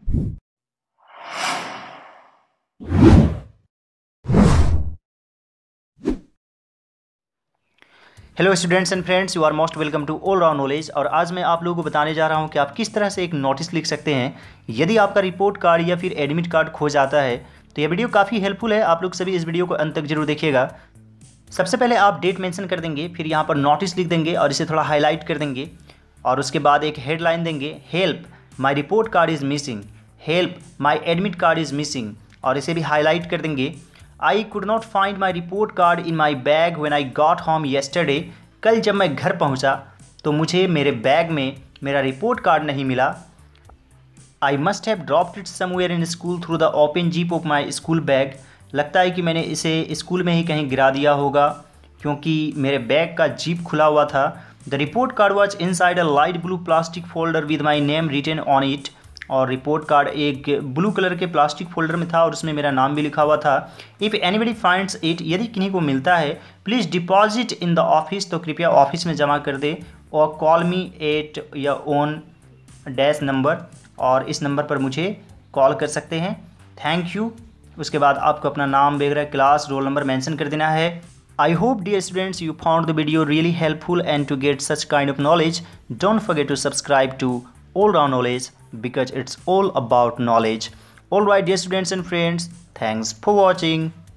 Hello students and friends, you are most welcome to all round knowledge. और आज मैं आप लोगों को बताने जा रहा हूं कि आप किस तरह से एक नोटिस लिख सकते हैं यदि आपका रिपोर्ट कार्ड या फिर एडमिट कार्ड खो जाता है। तो यह वीडियो काफ़ी हेल्पफुल है, आप लोग सभी इस वीडियो को अंत तक जरूर देखिएगा। सबसे पहले आप डेट मेंशन कर देंगे, फिर यहाँ पर नोटिस लिख देंगे और इसे थोड़ा हाईलाइट कर देंगे और उसके बाद एक हेडलाइन देंगे, help my report card is missing, help my admit card is missing, और इसे भी हाईलाइट कर देंगे। I could not find my report card in my bag when I got home yesterday. कल जब मैं घर पहुंचा तो मुझे मेरे बैग में मेरा रिपोर्ट कार्ड नहीं मिला। I must have dropped it somewhere in school through the open zip of my school bag. लगता है कि मैंने इसे स्कूल में ही कहीं गिरा दिया होगा क्योंकि मेरे बैग का जीप खुला हुआ था। The report card was inside a light blue plastic folder with my name written on it. और रिपोर्ट कार्ड एक ब्लू कलर के प्लास्टिक फोल्डर में था और उसमें मेरा नाम भी लिखा हुआ था। इफ़ एनीबडी फाइंड्स इट, यदि किन्हीं को मिलता है, please deposit in the office, तो कृपया ऑफिस में जमा कर दे, और कॉल मी एट या ऑन डैश नंबर, और इस नंबर पर मुझे कॉल कर सकते हैं। Thank you. उसके बाद आपको अपना नाम वगैरह, क्लास, रोल नंबर मेंशन कर देना है। I hope dear students you found the video really helpful, and to get such kind of knowledge don't forget to subscribe to All Round Knowledge because it's all about knowledge. Alright dear students and friends, thanks for watching.